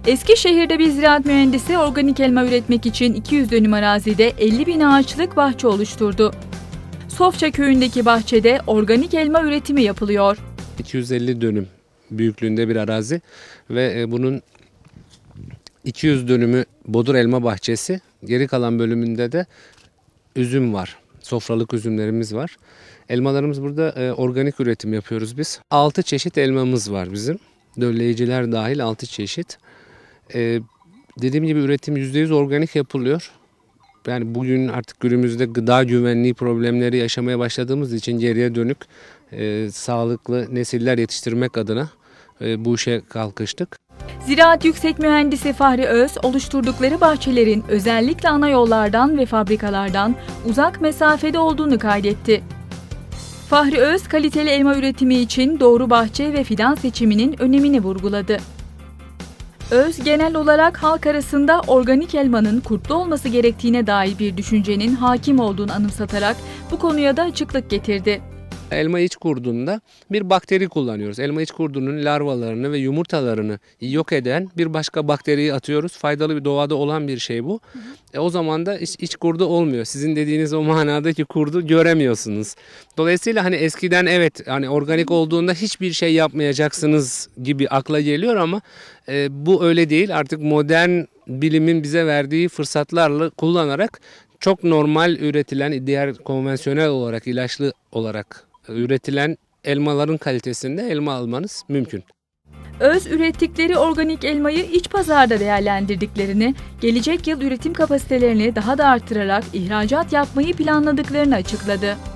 Eskişehir'de bir ziraat mühendisi organik elma üretmek için 200 dönüm arazide 50.000 ağaçlık bahçe oluşturdu. Sofça köyündeki bahçede organik elma üretimi yapılıyor. 250 dönüm büyüklüğünde bir arazi ve bunun 200 dönümü bodur elma bahçesi, geri kalan bölümünde de üzüm var. Sofralık üzümlerimiz var. Elmalarımız burada organik üretim yapıyoruz biz. 6 çeşit elmamız var bizim. Dölleyiciler dahil 6 çeşit. Dediğim gibi üretim %100 organik yapılıyor. Yani bugün artık günümüzde gıda güvenliği problemleri yaşamaya başladığımız için geriye dönük sağlıklı nesiller yetiştirmek adına bu işe kalkıştık. Ziraat Yüksek Mühendisi Fahri Öz, oluşturdukları bahçelerin özellikle ana yollardan ve fabrikalardan uzak mesafede olduğunu kaydetti. Fahri Öz, kaliteli elma üretimi için doğru bahçe ve fidan seçiminin önemini vurguladı. Öz, genel olarak halk arasında organik elmanın kurtlu olması gerektiğine dair bir düşüncenin hakim olduğunu anımsatarak bu konuya da açıklık getirdi. Elma iç kurduğunda bir bakteri kullanıyoruz. Elma iç kurdunun larvalarını ve yumurtalarını yok eden bir başka bakteriyi atıyoruz. Faydalı bir doğada olan bir şey bu. O zaman da iç kurdu olmuyor. Sizin dediğiniz o manadaki kurdu göremiyorsunuz. Dolayısıyla hani eskiden evet hani organik olduğunda hiçbir şey yapmayacaksınız gibi akla geliyor ama bu öyle değil. Artık modern bilimin bize verdiği fırsatlarla kullanarak çok normal üretilen, diğer konvansiyonel olarak, ilaçlı olarak üretilen elmaların kalitesinde elma almanız mümkün. Öz, ürettikleri organik elmayı iç pazarda değerlendirdiklerini, gelecek yıl üretim kapasitelerini daha da artırarak ihracat yapmayı planladıklarını açıkladı.